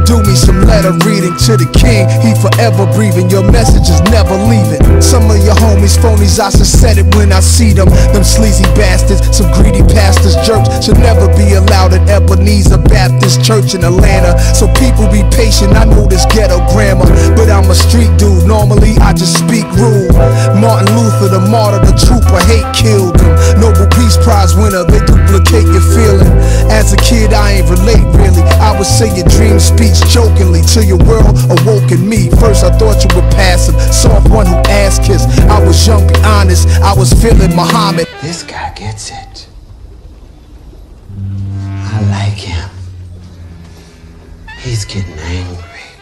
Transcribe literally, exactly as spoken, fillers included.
Do me some letter reading to the king, he forever breathing. Your message is never leaving. Some of your homies phonies, I should said it when I see them. Them sleazy bastards, some greedy pastors, jerks should never be allowed at Ebenezer Baptist Church in Atlanta. So people be patient, I know this ghetto grammar, but I'm a street dude, normally I just speak rude. Martin Luther, the martyr, the trooper, hate killed him. Nobel Peace Prize winner, they duplicate your feeling. As a kid I ain't relate really, I would say your dream speech jokingly till your world awoke in me. First I thought you were passive, soft one who ass kissed. I was young, be honest, I was feeling Muhammad. This guy gets it. I like him. He's getting angry.